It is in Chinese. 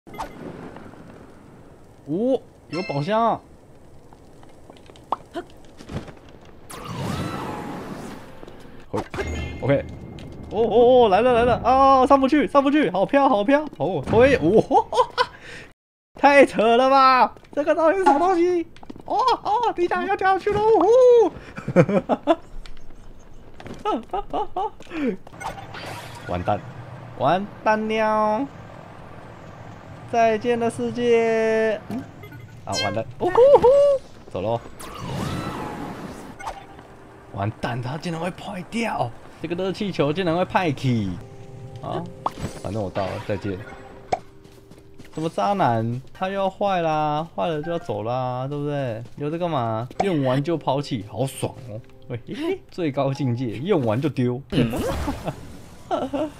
哦，有宝箱。OK。哦，来了来了啊！上不去上不去，好飘好飘。哦，喂，哦，太扯了吧！这个到底是什么东西？地下要掉下去喽！完蛋，完蛋了！再见了世界。完了，走喽！完蛋，它竟然会坏掉！这个热气球竟然会派起！反正我到了，再见。什么渣男？他又要坏啦，坏了就要走啦，对不对？留着干嘛？用完就抛弃，好爽哦！最高境界，用完就丢。